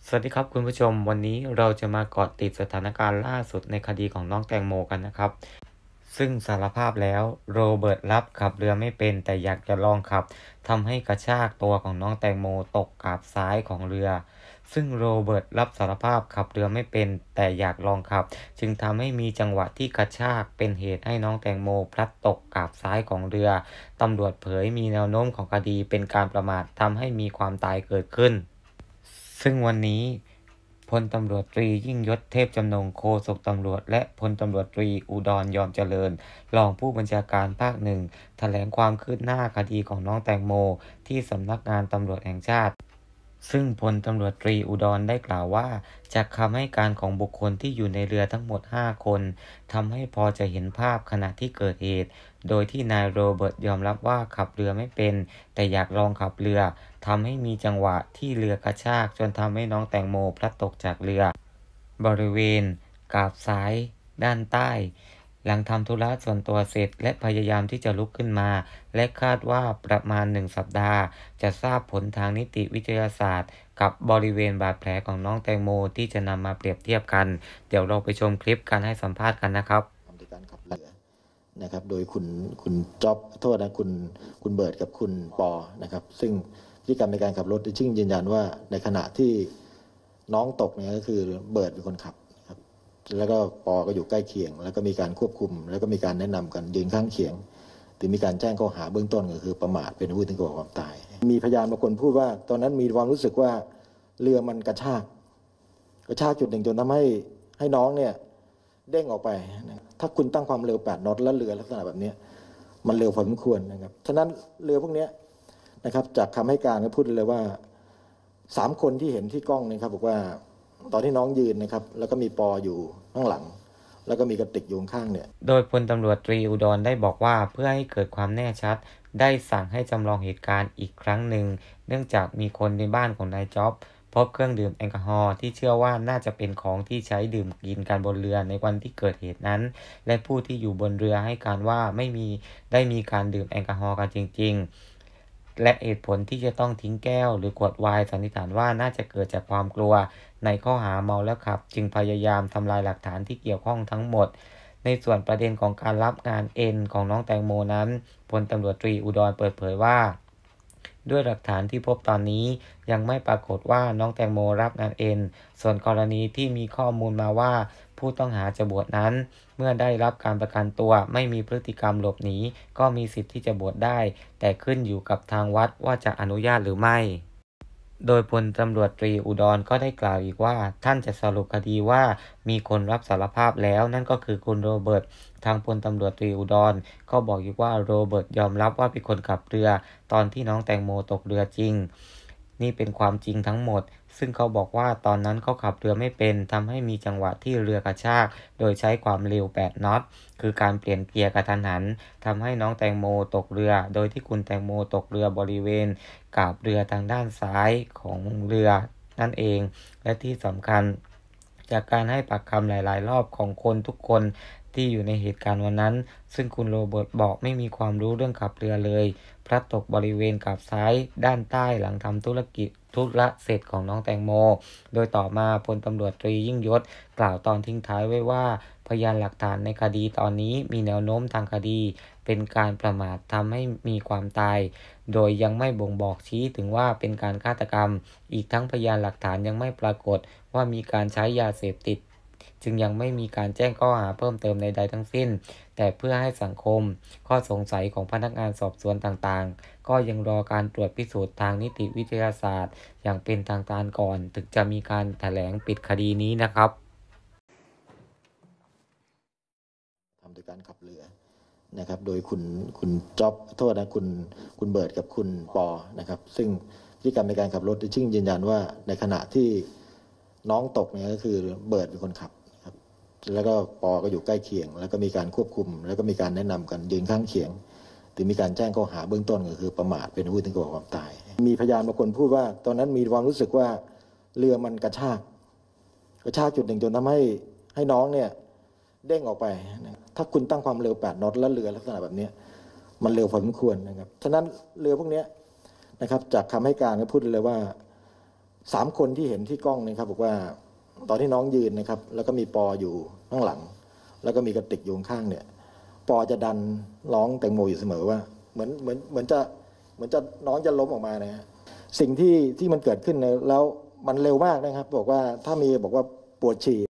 สวัสดีครับคุณผู้ชมวันนี้เราจะมาเกาะติดสถานการณ์ล่าสุดในคดีของน้องแตงโมกันนะครับซึ่งสารภาพแล้วโรเบิร์ตรับขับเรือไม่เป็นแต่อยากจะลองขับทำให้กระชากตัวของน้องแตงโมตกกาบซ้ายของเรือซึ่งโรเบิร์ตรับสารภาพขับเรือไม่เป็นแต่อยากลองขับจึงทำให้มีจังหวะที่กระชากเป็นเหตุให้น้องแตงโมพลัดตกกาบซ้ายของเรือตำรวจเผยมีแนวโน้มของคดีเป็นการประมาททำให้มีความตายเกิดขึ้น ซึ่งวันนี้พลตำรวจตรียิ่งยศเทพจำนงโฆษกตำรวจและพลตำรวจตรีอุดรยอมเจริญรองผู้บัญชาการภาคหนึ่งแถลงความคืบหน้าคดีของน้องแตงโมที่สำนักงานตำรวจแห่งชาติซึ่งพลตำรวจตรีอุดรได้กล่าวว่าจากคำให้การของบุคคลที่อยู่ในเรือทั้งหมด5คนทำให้พอจะเห็นภาพขณะที่เกิดเหตุโดยที่นายโรเบิร์ตยอมรับว่าขับเรือไม่เป็นแต่อยากลองขับเรือทำให้มีจังหวะที่เรือกระชากจนทำให้น้องแตงโมพลัดตกจากเรือบริเวณกาบซ้ายด้านใต้หลังทำธุระส่วนตัวเสร็จและพยายามที่จะลุกขึ้นมาและคาดว่าประมาณ1 สัปดาห์จะทราบผลทางนิติวิทยาศาสตร์กับบริเวณบาดแผลของน้องแตงโมที่จะนำมาเปรียบเทียบกันเดี๋ยวเราไปชมคลิปการให้สัมภาษณ์กันนะครับทำโดยการขับเรือนะครับโดยคุณจ๊อบโทษนะคุณเบิร์ดกับคุณปอนะครับซึ่งพฤติกรรมในการขับรถซึ่งยืนยันว่าในขณะที่น้องตกเนี่ยก็คือเบิร์ดเป็นคนขับครับแล้วก็ปอก็อยู่ใกล้เคียงแล้วก็มีการควบคุมแล้วก็มีการแนะนำกันยืนข้างเคียงถึงมีการแจ้งข้อหาเบื้องต้นก็คือประมาทเป็นอาวุธถึงแก่ความตายมีพยานบางคนพูดว่าตอนนั้นมีความรู้สึกว่าเรือมันกระชากจุดหนึ่งจนทำให้น้องเนี่ยเด้งออกไปนะถ้าคุณตั้งความเร็ว8 นอตแล้วเรือลักษณะแบบนี้มันเร็วพอสมควรนะครับฉะนั้นเรือพวกนี้นะครับจากคำให้การก็พูดเลยว่า3 คนที่เห็นที่กล้องนะครับบอกว่าตอนที่น้องยืนนะครับแล้วก็มีปออยู่ข้างหลังแล้วก็มีกระติกอยู่ข้างเนี่ยโดยพลตำรวจตรีอุดรได้บอกว่าเพื่อให้เกิดความแน่ชัดได้สั่งให้จำลองเหตุการณ์อีกครั้งหนึ่งเนื่องจากมีคนในบ้านของนายจ๊อบพบเครื่องดื่มแอลกอฮอล์ที่เชื่อว่าน่าจะเป็นของที่ใช้ดื่มกินกันบนเรือในวันที่เกิดเหตุนั้นและผู้ที่อยู่บนเรือให้การว่าไม่ได้มีการดื่มแอลกอฮอล์กันจริงๆและเหตุผลที่จะต้องทิ้งแก้วหรือขวดไวน์สันนิษฐานว่าน่าจะเกิดจากความกลัวในข้อหาเมาแล้วขับจึงพยายามทำลายหลักฐานที่เกี่ยวข้องทั้งหมดในส่วนประเด็นของการรับงานเอ็นของน้องแตงโมนั้นพลตำรวจตรีอุดรเปิดเผยว่าด้วยหลักฐานที่พบตอนนี้ยังไม่ปรากฏว่าน้องแตงโมรับงานเอ็นส่วนกรณีที่มีข้อมูลมาว่าผู้ต้องหาจะบวชนั้นเมื่อได้รับการประกันตัวไม่มีพฤติกรรมหลบหนีก็มีสิทธิ์ที่จะบวชได้แต่ขึ้นอยู่กับทางวัดว่าจะอนุญาตหรือไม่โดยพลตำรวจตรีอุดรก็ได้กล่าวอีกว่าท่านจะสรุปคดีว่ามีคนรับสารภาพแล้วนั่นก็คือคุณโรเบิร์ตทางพลตำรวจตรีอุดรก็บอกอีกว่าโรเบิร์ตยอมรับว่าเป็นคนขับเรือตอนที่น้องแตงโมตกเรือจริงนี่เป็นความจริงทั้งหมดซึ่งเขาบอกว่าตอนนั้นเขาขับเรือไม่เป็นทำให้มีจังหวะที่เรือกระชากโดยใช้ความเร็ว8 น็อตคือการเปลี่ยนเกียร์กระทันหันทำให้น้องแตงโมตกเรือโดยที่คุณแตงโมตกเรือบริเวณกาบเรือทางด้านซ้ายของเรือนั่นเองและที่สำคัญจากการให้ปากคำหลายๆรอบของคนทุกคนที่อยู่ในเหตุการณ์วันนั้นซึ่งคุณโรเบิร์ตบอกไม่มีความรู้เรื่องขับเรือเลยพลัดตกบริเวณกาบซ้ายด้านใต้หลังทำธุระเสร็จของน้องแตงโมโดยต่อมาพลตำรวจตรียิ่งยศกล่าวตอนทิ้งท้ายไว้ว่าพยานหลักฐานในคดีตอนนี้มีแนวโน้มทางคดีเป็นการประมาททำให้มีความตายโดยยังไม่บ่งบอกชี้ถึงว่าเป็นการฆาตกรรมอีกทั้งพยานหลักฐานยังไม่ปรากฏว่ามีการใช้ยาเสพติดจึงยังไม่มีการแจ้งข้อหาเพิ่มเติมใดๆทั้งสิ้นแต่เพื่อให้สังคมข้อสงสัยของพนักงานสอบสวนต่างๆก็ยังรอการตรวจพิสูจน์ทางนิติวิทยาศาสตร์อย่างเป็นทางการก่อนถึงจะมีการแถลงปิดคดีนี้นะครับทำโดยการขับเรือนะครับโดยคุณจ๊อบโทษนะคุณเบิร์ดกับคุณปอนะครับซึ่งพฤติกรรมในการขับรถซึ่งยืนยันว่าในขณะที่น้องตกเนี่ยก็คือเบิร์ดเป็นคนขับครับแล้วก็ปอก็อยู่ใกล้เคียงแล้วก็มีการควบคุมแล้วก็มีการแนะนำกันยืนข้างเคียงถึงมีการแจ้งข้อหาเบื้องต้นก็คือประมาทเป็นอาวุธถึงแก่ความตายมีพยานบางคนพูดว่าตอนนั้นมีความรู้สึกว่าเรือมันกระชากจุดหนึ่งจนทำให้น้องเนี่ยเด้งออกไปถ้าคุณตั้งความเร็ว8 น็อตแล้วเรือลักษณะแบบนี้มันเร็วพอสมควรนะครับฉะนั้นเรือพวกนี้นะครับจากคำให้การก็พูดเลยว่า 3 คนที่เห็นที่กล้องนะครับบอกว่าตอนที่น้องยืนนะครับแล้วก็มีปออยู่ข้างหลังแล้วก็มีกระติกอยู่ข้างเนี่ยปอจะดันน้องแตงโมอยู่เสมอว่าเหมือนจะน้องจะล้มออกมานะฮะสิ่งที่มันเกิดขึ้นแล้วมันเร็วมากนะครับบอกว่าถ้ามีบอกว่าปวดฉี่